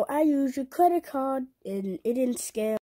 I used a credit card and it didn't scan.